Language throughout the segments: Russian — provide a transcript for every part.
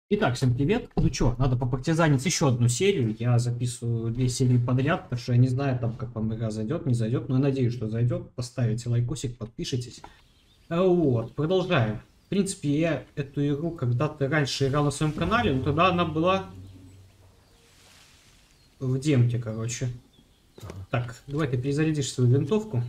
Итак, всем привет. Ну чё, надо попартизанить еще одну серию. Я записываю 2 серии подряд, потому что я не знаю, там, как вам игра зайдет, не зайдет. Но я надеюсь, что зайдет. Поставите лайкосик, подпишитесь. Вот, продолжаем. В принципе, я эту игру когда-то раньше играл на своем канале, но тогда она была в демке, короче. Так, давай ты перезарядишь свою винтовку.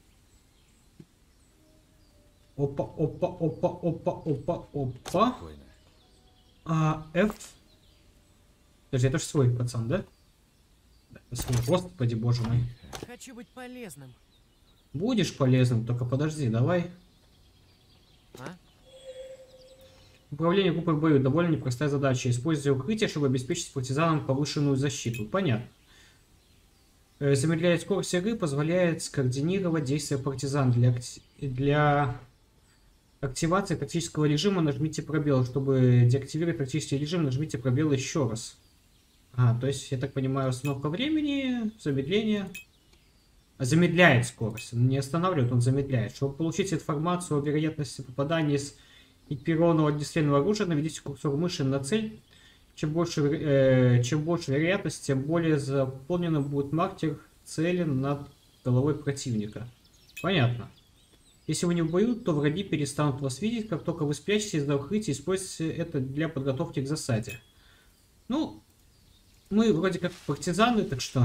Опа, опа, опа, опа, опа, опа. Спокойно. F. Подожди, это же свой пацан, да? Свой, господи, боже мой. Хочу быть полезным. Будешь полезным, только подожди, давай. А? Управление группой в бою довольно непростая задача. Используя укрытие, чтобы обеспечить партизанам повышенную защиту. Понятно. Замедляет скорость игры, позволяет скоординировать действия партизан. Для активации тактического режима нажмите пробел. Чтобы деактивировать тактический режим, нажмите пробел еще раз. То есть, я так понимаю, остановка времени, замедление. Замедляет скорость. Он не останавливает, он замедляет. Чтобы получить информацию о вероятности попадания из экипированного огнестрельного оружия, наведите курсор мыши на цель. Чем больше вероятность, тем более заполненным будет маркер цели над головой противника. Понятно. Если вы не в бою, то враги перестанут вас видеть, как только вы спрячетесь за укрытие, используйте это для подготовки к засаде. Ну, мы вроде как партизаны, так что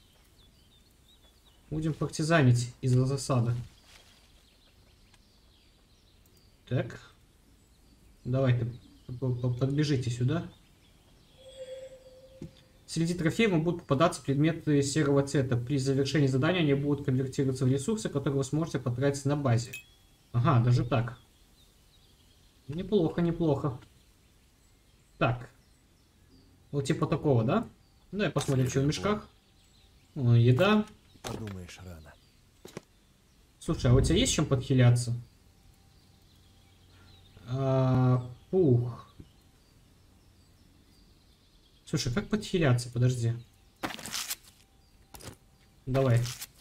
будем партизанить из-за засады. Так. Давайте подбежите сюда. Среди трофеев вам будут попадаться предметы серого цвета. При завершении задания они будут конвертироваться в ресурсы, которые вы сможете потратить на базе. Ага, даже так. Неплохо, неплохо. Так. Вот типа такого, да? Давай посмотрим, что в мешках. О, еда. Подумаешь, рано. Слушай, а у тебя есть чем подхиляться? Пух. Слушай, как подхиляться? Подожди. Давай.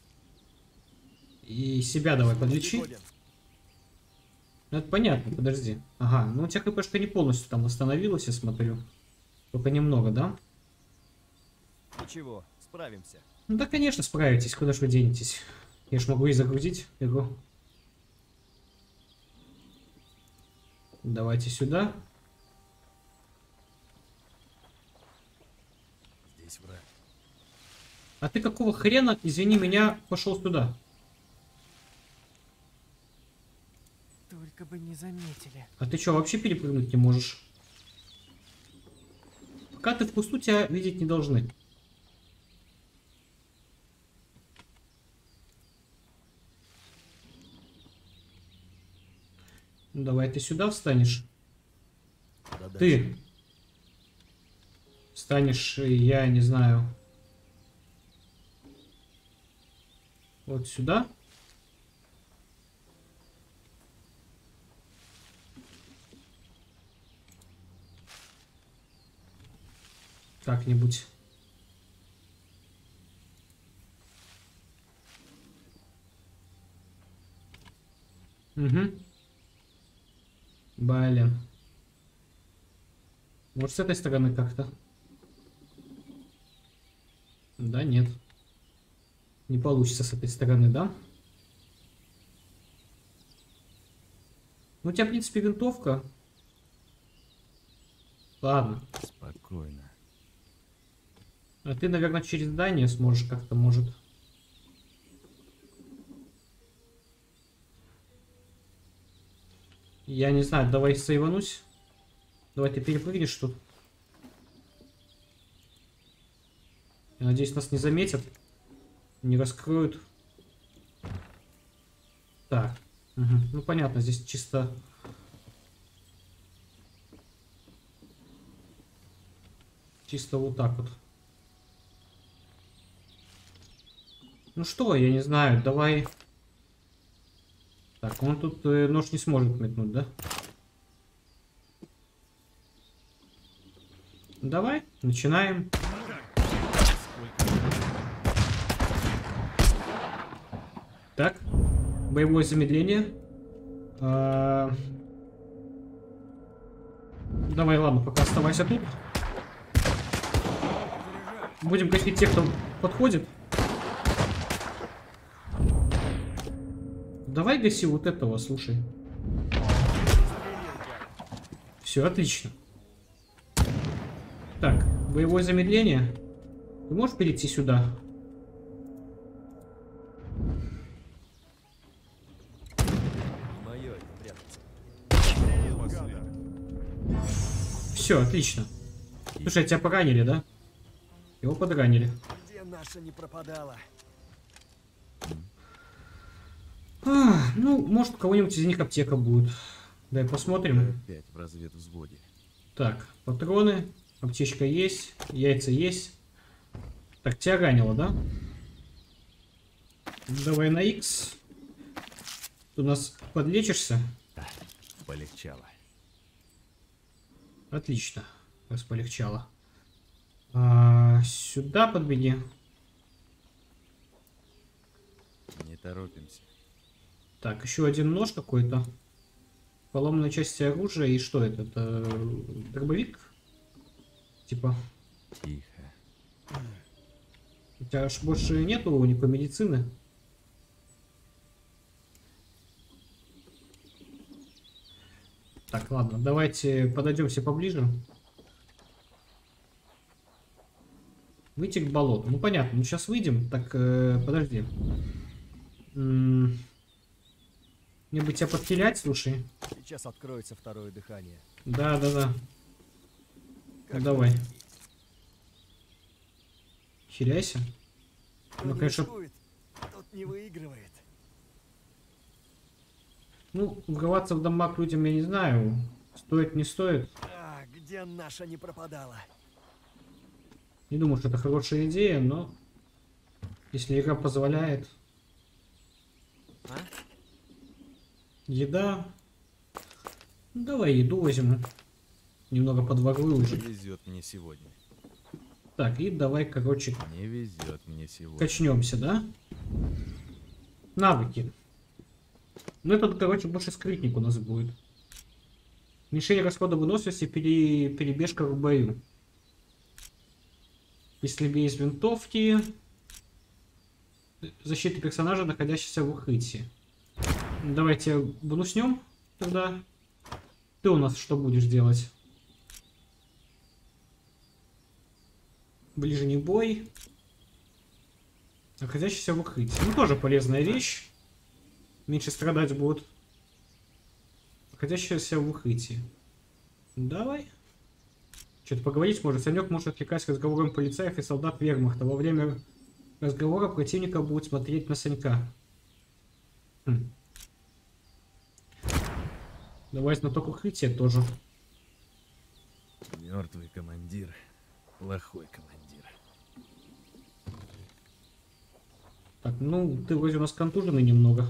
И себя давай подлечи. Ну, это понятно, подожди. Ага, ну у тебя КПшка не полностью там восстановилась, я смотрю. Только немного, да? Ничего, справимся. Ну да, конечно, справитесь. Куда ж вы денетесь? Я ж могу и загрузить игру. Давайте сюда. Здесь враг. А ты какого хрена, извини меня, пошел сюда? Только бы не заметили. А ты что, вообще перепрыгнуть не можешь? Пока ты в кусту, тебя видеть не должны. Ну, давай ты сюда встанешь. Куда Ты дальше? встанешь, я не знаю, вот сюда. Как-нибудь. Угу. Блин. Может, с этой стороны как-то? Да, нет. Не получится с этой стороны, да? Ну, у тебя, в принципе, винтовка. Ладно. Спокойно. А ты, наверное, через здание сможешь как-то, может. Я не знаю, давай сейванусь. Давай ты перепрыгнешь тут. Я надеюсь, нас не заметят. Не раскроют. Так. Угу. Ну, понятно, здесь чисто... Чисто вот так вот. Ну что, я не знаю, давай... Так, он тут нож не сможет метнуть, да? Давай, начинаем. Так, боевое замедление. Давай, ладно, пока оставайся тут. Будем гасить тех, кто подходит. Давай гаси вот этого, слушай. Все, отлично. Так, боевое замедление. Ты можешь перейти сюда? Мое это прятаться. Все, отлично. Слушай, тебя поранили, да? Его подранили. Где наша не пропадала? Ну, может, у кого-нибудь из них аптека будет. Дай посмотрим. Опять в разведвзводе. Так, патроны. Аптечка есть. Яйца есть. Так, тебя ранило, да? Давай на X. Ты у нас подлечишься? Полегчало. Отлично. Раз полегчало. Сюда подбеги. Не торопимся. Так, еще один нож какой-то. Поломанная часть оружия. И что это? Это дробовик? Типа. Тихо. У тебя аж больше нету никакой медицины. Так, ладно, давайте подойдемся поближе. Выйти к болоту. Ну понятно, мы сейчас выйдем. Так, подожди. Мне бы тебя подхилять, слушай. Сейчас откроется второе дыхание. Да. Как Давай. Хиляйся. Кто Ну, не конечно. рискует, тот не выигрывает. Ну, врываться в дома к людям я не знаю. Стоит, не стоит. Где наша не пропадала? Не думаю, что это хорошая идея, но если игра позволяет. А? Еда. Ну, давай еду возьму. Немного подворую Не уже. везет мне сегодня. Так, и давай, короче, Не везет мне сегодня. качнемся, да? Навыки. Ну, это, короче, больше скрытник у нас будет. Уменьшение расхода выносливости, перебежка в бою. Если без винтовки. Защита персонажа, находящегося в укрытии. Давайте бонуснем тогда. Ты у нас что будешь делать? Ближний бой. Находящийся в укрытии. Ну, тоже полезная вещь. Меньше страдать будут. Находящийся в укрытии. Давай. Что-то поговорить может. Санек может отвлекать разговором полицаев и солдат вермахта. Во время разговора противника будет смотреть на Санька. Давай знаток укрытия тоже. Мертвый командир. Плохой командир. Так, ну, ты вроде у нас контуженный немного.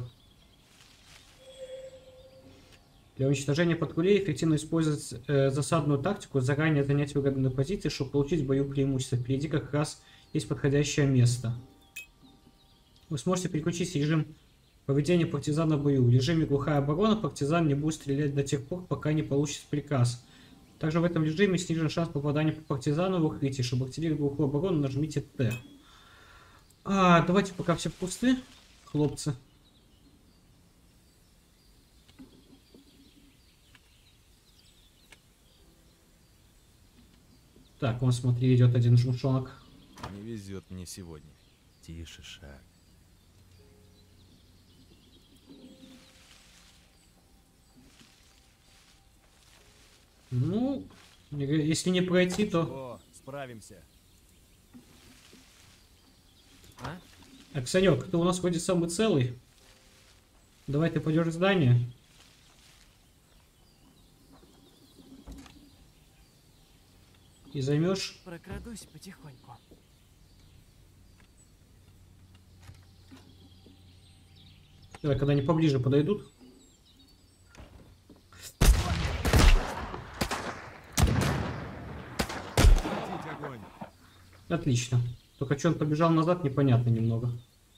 Для уничтожения патрулей эффективно использовать засадную тактику, заранее занять выгодные позиции, чтобы получить в бою преимущество. Впереди как раз есть подходящее место. Вы сможете переключить режим поведения партизана в бою. В режиме глухая оборона партизан не будет стрелять до тех пор, пока не получит приказ. Также в этом режиме снижен шанс попадания по партизану в укрытие. Чтобы активировать глухую оборону, нажмите Т. Давайте пока все пусты, хлопцы. Так, вон, смотри, идет один жмушонок. Не везет мне сегодня. Тише шаг. Ну, если не пройти, то... О, справимся. А? Аксанек, ты у нас вроде самый целый. Давай ты пойдешь в здание. И займешь. Прокрадусь потихоньку. Давай, когда они поближе подойдут. Прекратить огонь. Отлично. Только что он побежал назад, непонятно немного.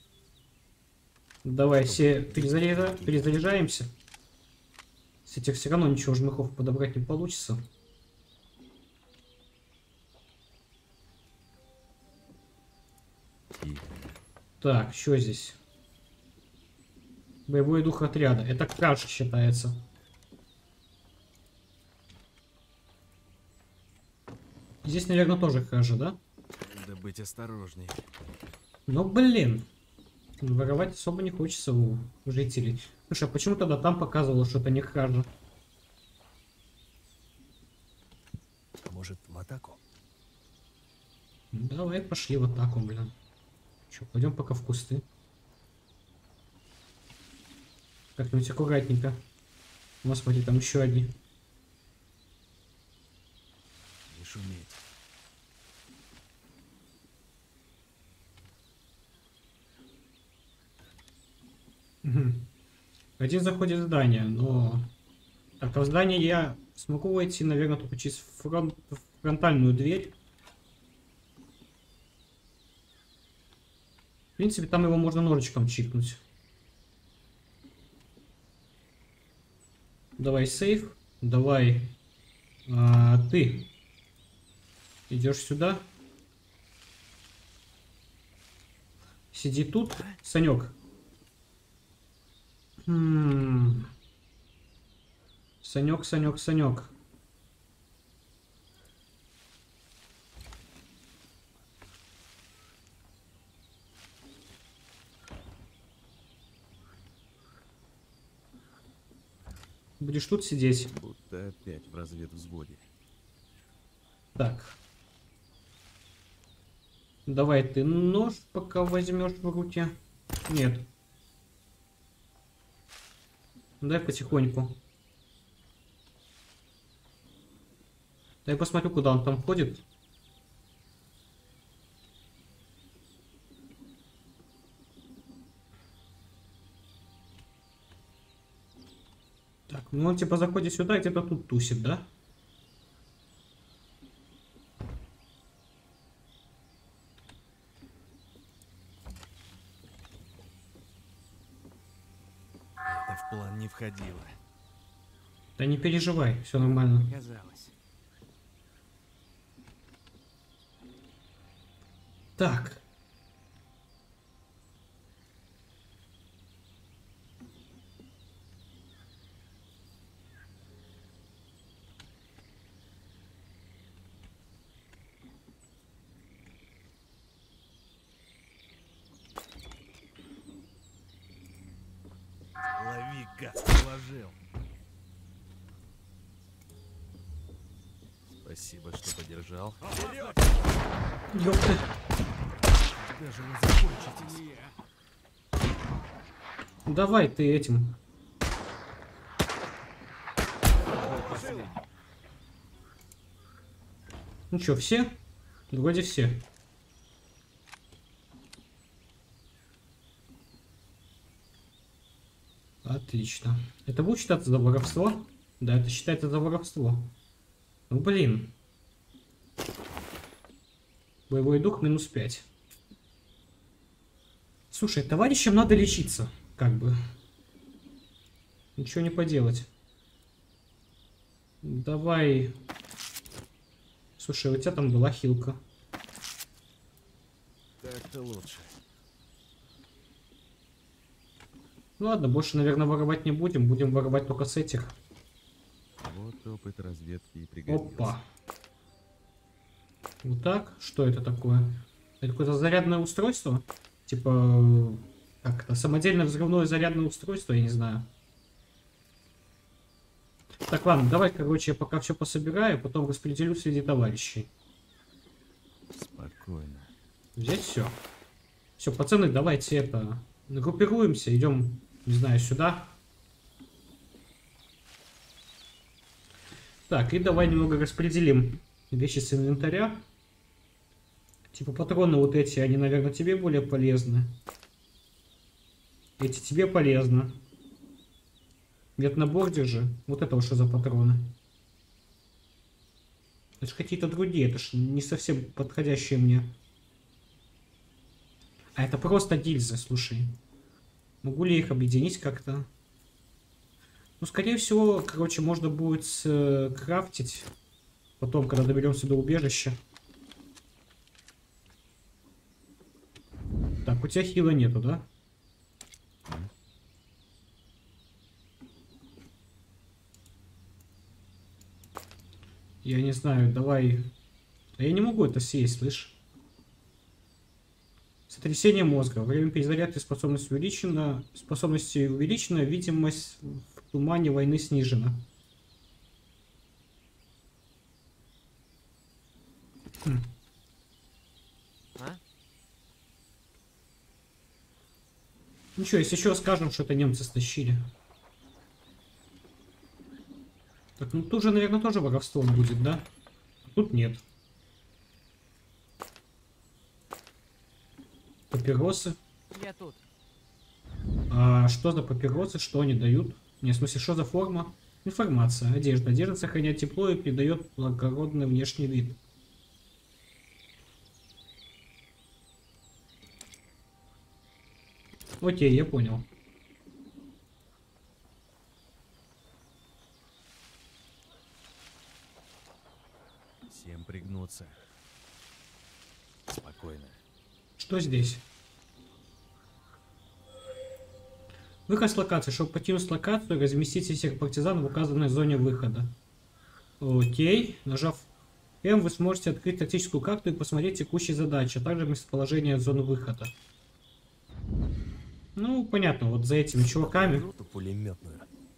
Давай все перезаряжаемся. С этих все равно ничего жмыхов подобрать не получится. Тихо. Так, что здесь? Боевой дух отряда. Это кража считается. Здесь, наверное, тоже кража, да? Надо быть осторожней. Ну, блин. Воровать особо не хочется у жителей. Слушай, а почему тогда там показывало, что это не кража? Может, в атаку? Ну, давай пошли в атаку, блин. Че, пойдем пока в кусты. Как-нибудь аккуратненько. У нас, смотри, там еще одни. Не шуметь. Мгм. Один заходит в здание, но... Так, а в здание я смогу войти, наверное, только через фронтальную дверь. В принципе, там его можно ножичком чикнуть. Давай сейф. Давай. Ты идешь сюда. Сиди тут, Санек. Санек, Санек, Санек. Будешь тут сидеть. Будто опять в разведвзводе. Так. Давай ты нож пока возьмешь в руки. Нет. Дай потихоньку. Дай посмотрю, куда он там ходит. Так, ну он типа заходит сюда и где-то тут тусит, да? Это в план не входило. Да не переживай, все нормально. Казалось. Так. Лови, гад, положил. Спасибо, что поддержал. Ёпты. Даже не закончитесь. Давай ты этим. Ну что, все? Вроде все. Отлично. Это будет считаться за воровство? Да, это считается за воровство. Ну блин. Боевой дух минус 5. Слушай, товарищам надо лечиться. Как бы. Ничего не поделать. Давай. Слушай, у тебя там была хилка. Так-то лучше. Ну ладно, больше, наверное, воровать не будем. Будем воровать только с этих. Вот опыт разведки и пригодился. Опа. Вот так. Что это такое? Это какое-то зарядное устройство? Типа... Как это? Самодельное взрывное зарядное устройство? Я не знаю. Так, ладно, давай, короче, я пока все пособираю, потом распределю среди товарищей. Спокойно. Взять все. Все, пацаны, давайте это... Группируемся, идем, не знаю, сюда. Так, и давай немного распределим вещи с инвентаря. Типа патроны вот эти, они, наверное, тебе более полезны. Эти тебе полезны. Нет, набор держи. Вот это вот что за патроны? Это же какие-то другие, это ж не совсем подходящие мне. А это просто гильзы, слушай. Могу ли их объединить как-то? Ну, скорее всего, короче, можно будет крафтить. Потом, когда доберемся до убежища. Так, у тебя хила нету, да? Я не знаю, давай... А я не могу это съесть, слышь? Сотрясение мозга. Время перезарядки способность увеличена. Способности увеличена. Видимость в тумане войны снижена. А? Ничего, если еще скажем, что это немцы стащили. Так, ну тут же, наверное, тоже воровство будет, да? Тут нет. Папиросы. Я тут. А что за папиросы? Что они дают? Не, в смысле, что за форма? Информация. Одежда. Одежда сохраняет тепло и придает благородный внешний вид. Окей, я понял. Всем пригнуться. Спокойно. Что здесь? Выход с локации. Чтобы покинуть локацию, разместите всех партизан в указанной зоне выхода. Окей. Нажав М, вы сможете открыть тактическую карту и посмотреть текущие задачи, а также местоположение зоны выхода. Ну, понятно, вот за этими чуваками. Роту пулеметную.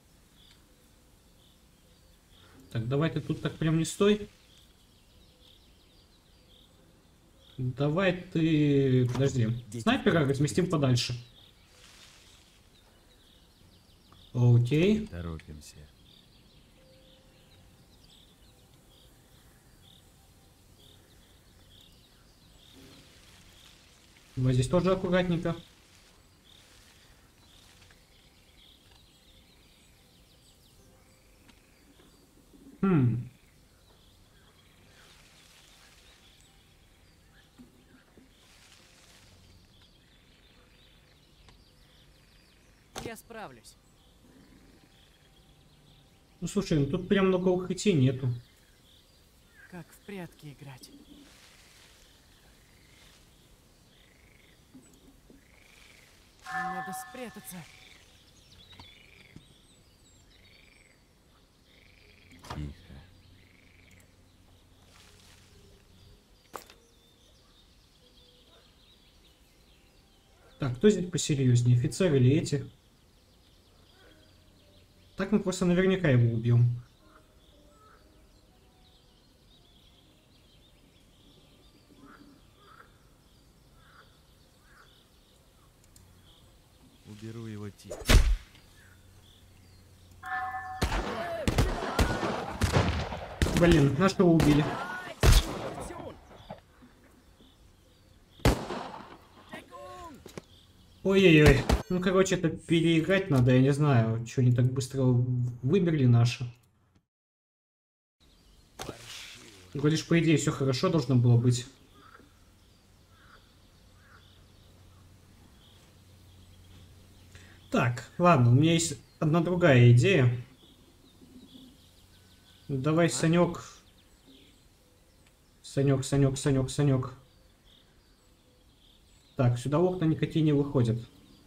Так, давай ты тут так прям не стой. Давай ты... Подожди. Снайпера разместим подальше. Окей. Торопимся. Давай здесь тоже аккуратненько. Хм. Я справлюсь. Ну слушай, ну тут прям много укрытий нету. Как в прятки играть. Надо спрятаться. Тихо. Так, кто здесь посерьезнее, офицер или эти? Так мы просто наверняка его убьем. Уберу его тихо. Блин, нашего убили. Ой-ой-ой. Ну, короче, это переиграть надо, я не знаю, что они так быстро вымерли наши. Говоришь, по идее, все хорошо должно было быть. Так, ладно, у меня есть одна другая идея. Давай, Санек. Санек. Так, сюда окна никакие не выходят.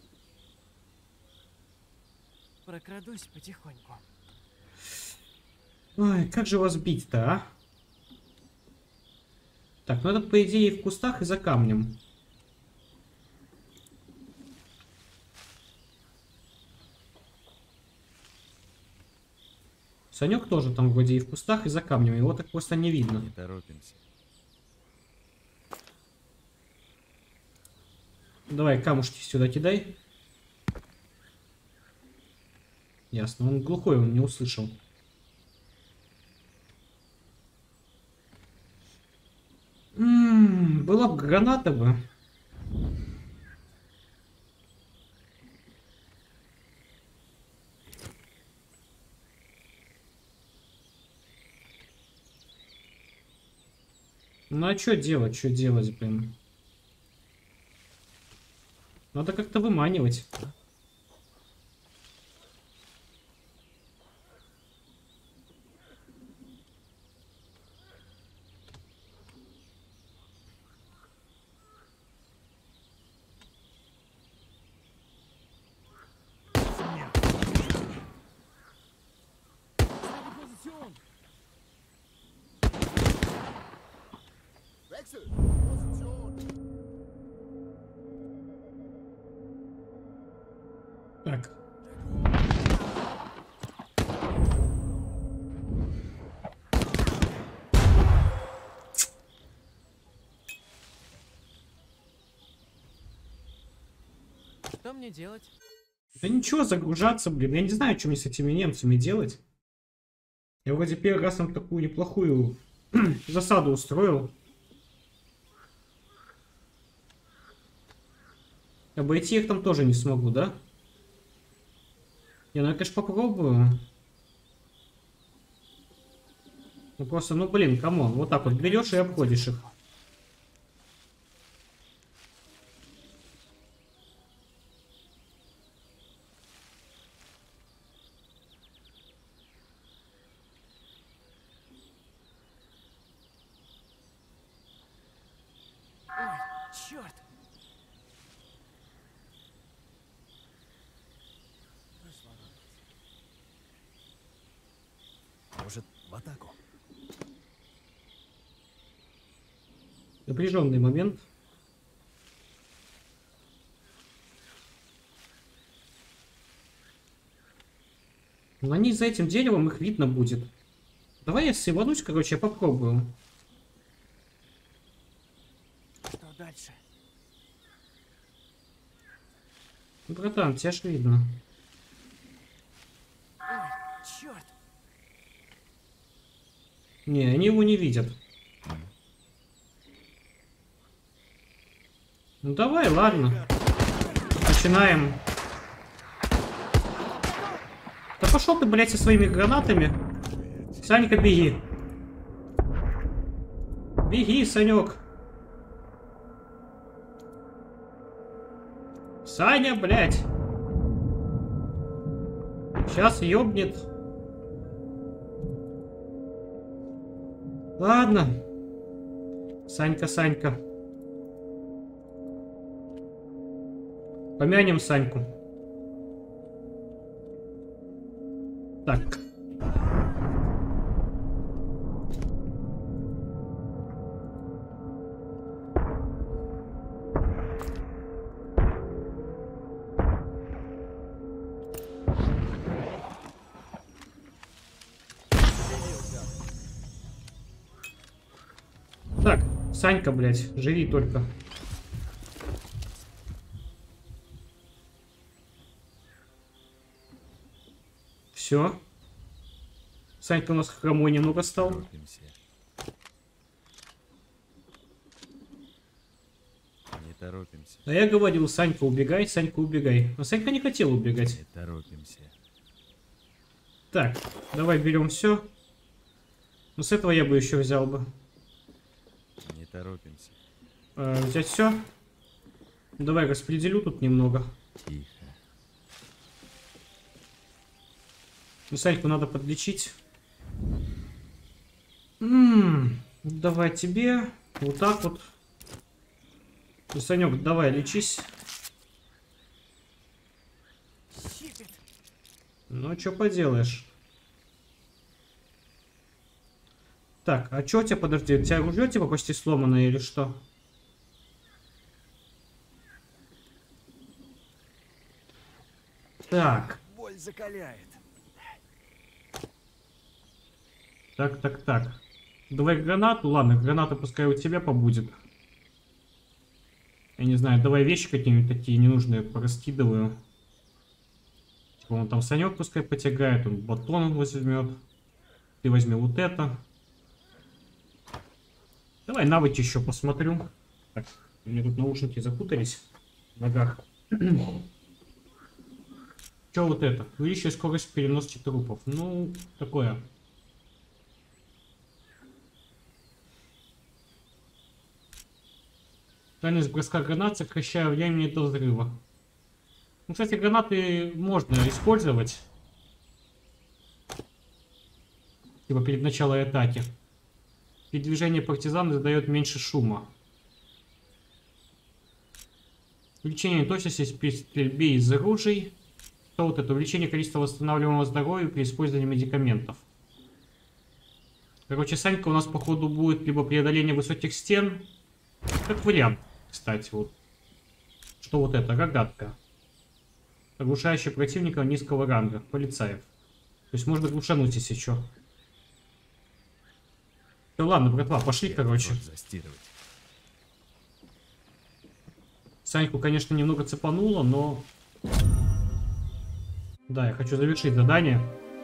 Прокрадусь потихоньку. Ой, как же вас бить-то, а? Так, ну этот, по идее, в кустах и за камнем. Санек тоже там вроде и в кустах, и за камнем. Его так просто не видно. Не торопимся. Давай, камушки сюда кидай. Ясно, он глухой, он не услышал. Была бы граната бы. Ну а что делать, блин? Надо как-то выманивать. Так. Что мне делать? Да ничего, загружаться, блин. Я не знаю, что мне с этими немцами делать. Я вроде первый раз нам такую неплохую засаду устроил. Обойти их там тоже не смогу, да? Не, ну я, конечно, попробую. Ну просто, ну блин, камон. Вот так вот берешь и обходишь их. Ой, черт! Может, в атаку? Напряженный момент. Но они за этим деревом, их видно будет. Давай я сыванусь, короче, я попробую. Что дальше? Ну, братан, тебя ж видно. Ой, черт! Не, они его не видят. Ну давай, ладно. Начинаем. Да пошел ты, блядь, со своими гранатами. Санька, беги. Беги, Санек. Саня, блядь. Сейчас ёбнет. Ладно. Санька, Санька. Помянем Саньку. Так. Так, Санька, блядь, живи только. Все. Санька у нас хромой немного стал. Торопимся. Не торопимся. А я говорил, Санька, убегай, Санька, убегай. Но Санька не хотел убегать. Не торопимся. Так, давай берем все. Но с этого я бы еще взял бы. Не торопимся. Взять все. Давай распределю тут немного. Тихо. Ну, Саньку надо подлечить. Давай тебе. Вот так вот. Ну, Санек, давай, лечись. Щипет! Ну, что поделаешь. Так, а что у тебя, подожди, у тебя ружье типа почти сломанное или что? Так, Боль закаляет. так. Давай гранату, ладно, граната пускай у тебя побудет. Я не знаю, давай вещи какие-нибудь такие ненужные пораскидываю. Типа он там Санек пускай потягает, он батон возьмет. Ты возьми вот это. Давай навыки еще посмотрю. Так, у меня тут наушники запутались в ногах. Че вот это? Увеличивает скорость переноски трупов. Ну, такое. Дальность броска гранат сокращая времени до взрыва. Ну, кстати, гранаты можно использовать. Типа перед началом атаки. Передвижение партизан задает меньше шума. Увеличение точности при стрельбе из оружий. Что вот это? Увеличение количества восстанавливаемого здоровья при использовании медикаментов. Короче, Санька у нас походу будет либо преодоление высоких стен, Как вариант, кстати, вот. Что вот это? Рогатка. Оглушающая противника низкого ранга. Полицаев. То есть можно глушануть здесь еще. Да ладно, братва, пошли, короче. Вот застирывать. Саньку, конечно, немного цепануло, но... Да, я хочу завершить задание.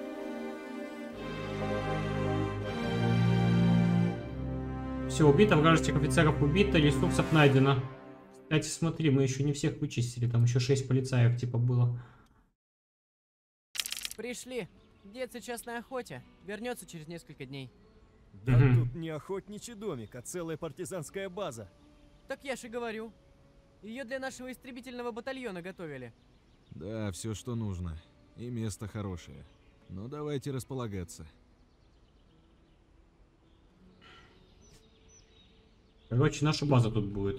Все, убито, вражеских офицеров убито, ресурсов найдено. Кстати, смотри, мы еще не всех вычистили, там еще 6 полицаев типа было. Пришли. Дед сейчас на охоте. Вернется через несколько дней. Да Мгм. тут не охотничий домик, а целая партизанская база. Так я же говорю. Ее для нашего истребительного батальона готовили. Да, все, что нужно. И место хорошее. Ну, давайте располагаться. Короче, наша база тут будет.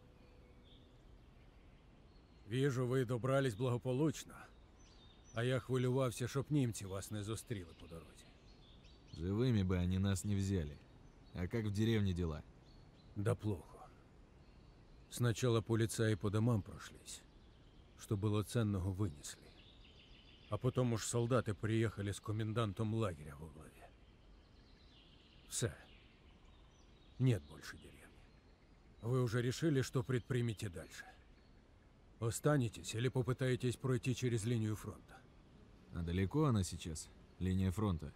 Віжу, ви добрались благополучно. А я хвилювався, щоб німці вас не зустріли по дорозі. Живыми бы они нас не взяли. А как в деревне дела? Да плохо. Сначала полицаи по домам прошлись, что было ценного вынесли. А потом уж солдаты приехали с комендантом лагеря во главе. Все. Нет больше деревни. Вы уже решили, что предпримете дальше? Останетесь или попытаетесь пройти через линию фронта? А далеко она сейчас? Линия фронта.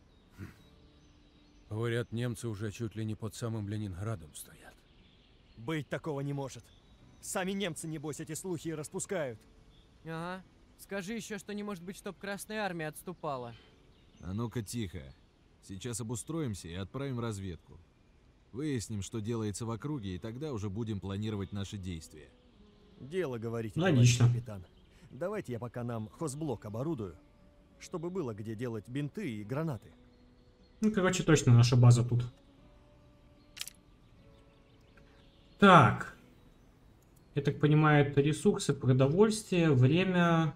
Говорят, немцы уже чуть ли не под самым Ленинградом стоят. Быть такого не может. Сами немцы, небось, эти слухи и распускают. Ага. Скажи еще, что не может быть, чтоб Красная Армия отступала. А ну-ка тихо. Сейчас обустроимся и отправим разведку. Выясним, что делается в округе, и тогда уже будем планировать наши действия. Дело, говорите, Логично. товарищ капитан. Давайте я пока нам хозблок оборудую, чтобы было где делать бинты и гранаты. Ну, короче, точно наша база тут. Так. Я так понимаю, это ресурсы, продовольствие, время...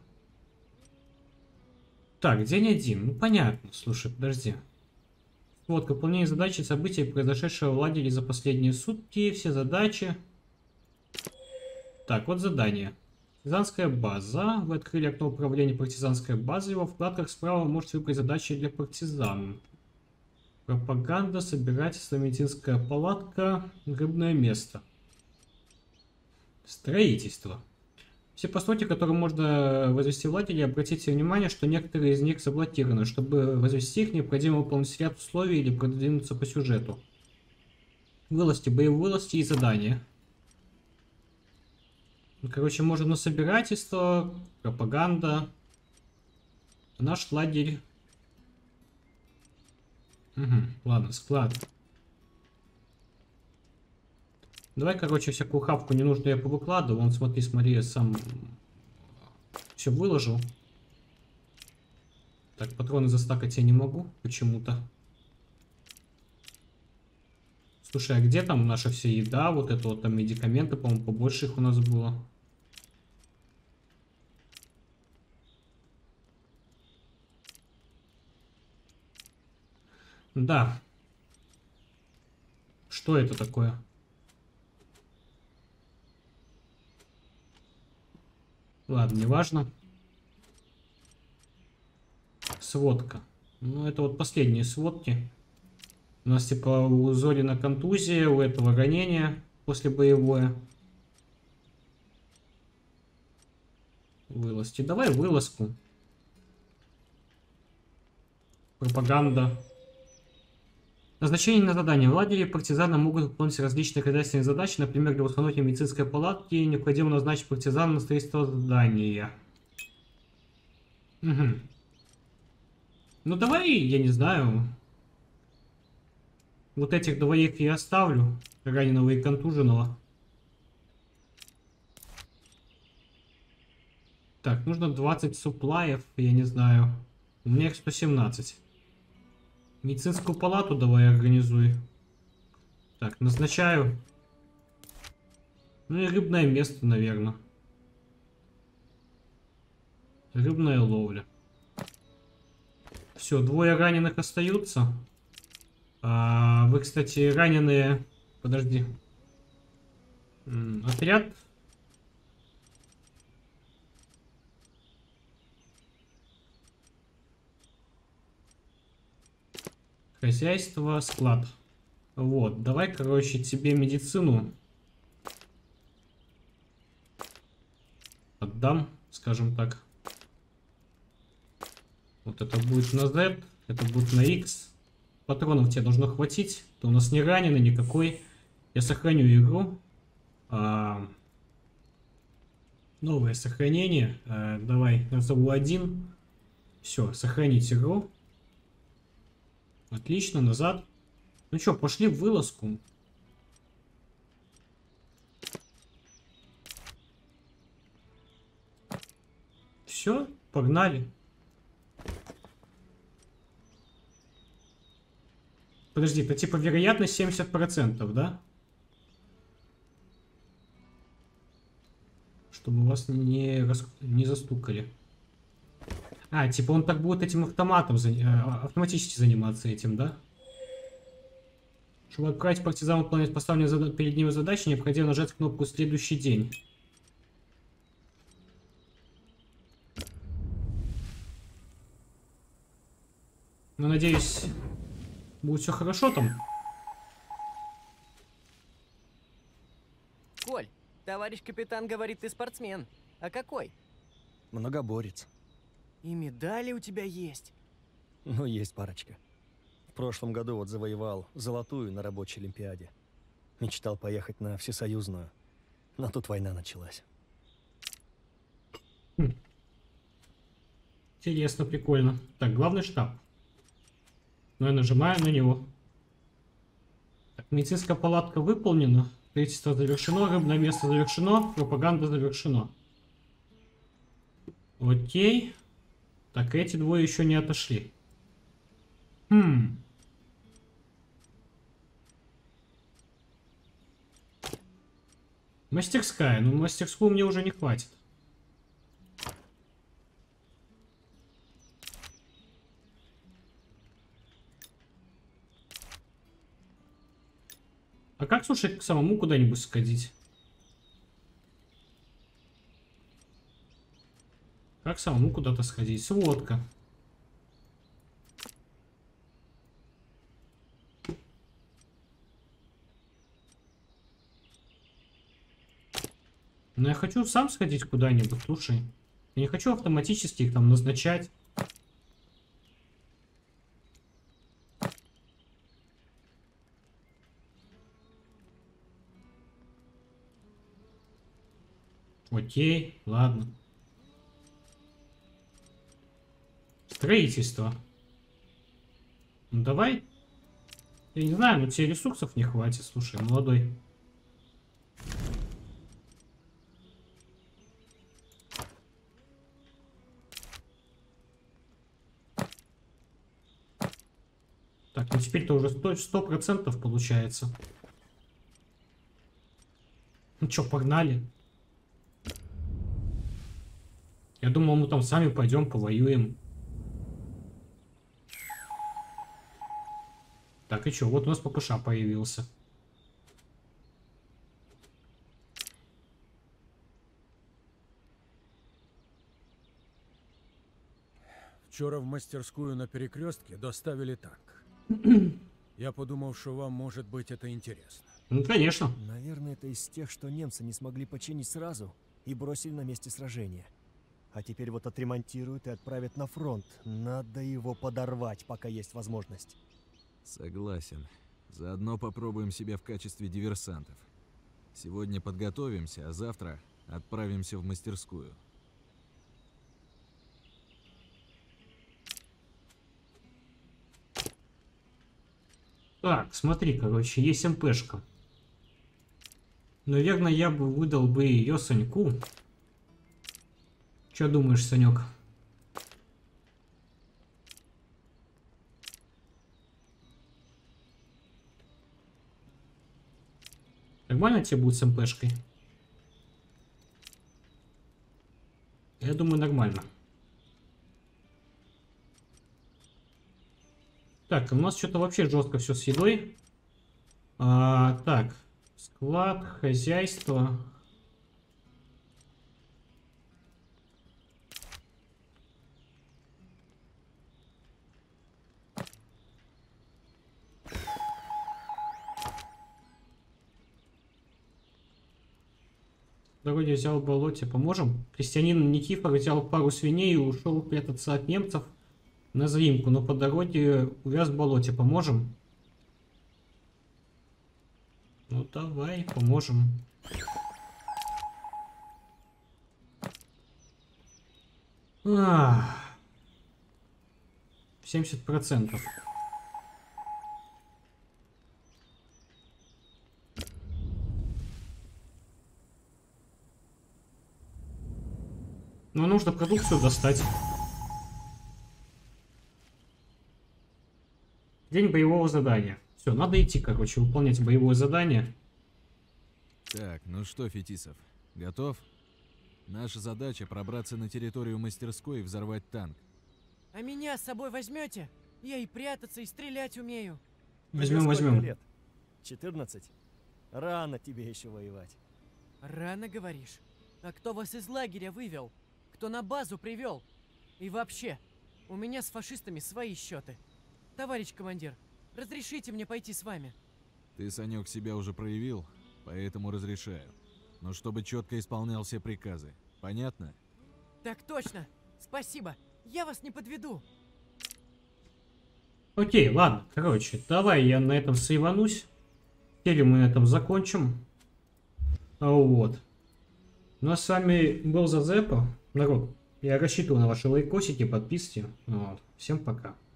Так, день один. Ну, понятно. Слушай, подожди. Вот, выполнение задачи и событий, произошедшего в лагере за последние сутки. Все задачи. Так, вот задание. Партизанская база. Вы открыли окно управления партизанской базой. Во вкладках справа вы можете выбрать задачи для партизан. Пропаганда, собирательство, медицинская палатка, рыбное место. Строительство. Все постройки, которые можно возвести в лагере, обратите внимание, что некоторые из них заблокированы. Чтобы возвести их, необходимо выполнить ряд условий или продвинуться по сюжету. Вылазки, боевые вылазки и задания. Ну, короче, можно на собирательство, пропаганда. Наш лагерь. Угу, ладно, склад. Давай, короче, всякую хавку ненужную я повыкладываю. Вон, смотри, я сам все выложил. Так, патроны застакать я не могу почему-то. Слушай, а где там наша вся еда? Вот это вот там медикаменты, по-моему, побольше их у нас было. Да. Что это такое? Ладно, неважно. Сводка. Ну, это вот последние сводки. У нас типа у Зорина контузия, у этого ранение после боевое. Вылазки. Давай вылазку. Пропаганда. Назначение на задание. В лагере партизаны могут выполнять различные хозяйственные задачи, например, для установки медицинской палатки. Необходимо назначить партизан на строительство здания. Угу. Ну давай, я не знаю. Вот этих двоих я оставлю. Раненого и контуженного. Так, нужно 20 суплаев, я не знаю. У меня их 117. Медицинскую палату давай организуй. Так, назначаю. Ну и рыбное место, наверное. Рыбная ловля. Все, двое раненых остаются. Вы, кстати, раненые... Подожди. Отряд. Хозяйство, склад. Вот, давай, короче, тебе медицину отдам, скажем так. Вот это будет на Z, это будет на X. Патронов тебе должно хватить. Ты у нас не раненый никакой. Я сохраню игру. Новое сохранение. Давай, назову 1. Все, сохранить игру. Отлично, назад. Ну что, пошли в вылазку. Все, погнали. Подожди, это типа вероятность 70%, да? Чтобы вас не застукали. А, типа он так будет этим автоматом, автоматически заниматься этим, да? Чтобы отправить партизан выполнять поставленные перед ним задачи, необходимо нажать кнопку «Следующий день». Ну, надеюсь, будет все хорошо там. Коль, товарищ капитан говорит, ты спортсмен. А какой? Многоборец. И медали у тебя есть. Ну, есть парочка. В прошлом году вот завоевал золотую на рабочей олимпиаде. Мечтал поехать на всесоюзную. Но тут война началась. Интересно, прикольно. Так, главный штаб. Ну, я нажимаю на него. Так, медицинская палатка выполнена. Строительство завершено, рыбное место завершено, пропаганда завершено. Окей. Так, эти двое еще не отошли. Мастерская. Ну, мастерскую мне уже не хватит. А как, слушай, к самому куда-нибудь сходить? Как самому куда-то сходить? Сводка. Но я хочу сам сходить куда-нибудь, слушай. Я не хочу автоматически их там назначать. Окей, ладно. Строительство. Ну давай. Я не знаю, но тебе ресурсов не хватит, слушай, молодой. Так, ну теперь-то уже 100% получается. Ну чё, погнали. Я думал, мы там сами пойдем повоюем. Так, и чё, вот у нас ППШ появился. Вчора в мастерскую на перекрестке доставили танк. Я подумал, что вам может быть это интересно. Ну, конечно. Наверное, это из тех, что немцы не смогли починить сразу и бросили на месте сражения. А теперь вот отремонтируют и отправят на фронт. Надо его подорвать, пока есть возможность. Согласен. Заодно попробуем себя в качестве диверсантов. Сегодня подготовимся, а завтра отправимся в мастерскую. Так, смотри, короче, есть МПшка. Наверное, я бы выдал бы ее Саньку. Что думаешь, Санек? Нормально тебе будет с МПшкой? Я думаю, нормально. Так, у нас что-то вообще жестко все с едой. Так, Склад, хозяйство. В дороге взял в болоте. Поможем? Крестьянин Никифор взял пару свиней и ушел прятаться от немцев на заимку, но по дороге увяз в болоте. Поможем? Ну давай, поможем. Ах. 70%. Но нужно продукцию достать. День боевого задания. Все, надо идти, короче, выполнять боевое задание. Так, ну что, Фетисов, готов? Наша задача пробраться на территорию мастерской и взорвать танк. А меня с собой возьмете? Я и прятаться, и стрелять умею. Возьмем, Тебе сколько возьмем. лет? 14? Рано тебе еще воевать. Рано говоришь. А кто вас из лагеря вывел? Кто на базу привел? И вообще, у меня с фашистами свои счеты. Товарищ командир, разрешите мне пойти с вами? Ты, Санек, себя уже проявил, поэтому разрешаю. Но чтобы четко исполнял все приказы. Понятно? Так точно. Спасибо. Я вас не подведу. Окей, ладно, короче, давай я на этом сейванусь. Серию мы на этом закончим. Вот. У нас с вами был Зазепа. Народ, я рассчитываю на ваши лайкосики, подписки. Вот. Всем пока.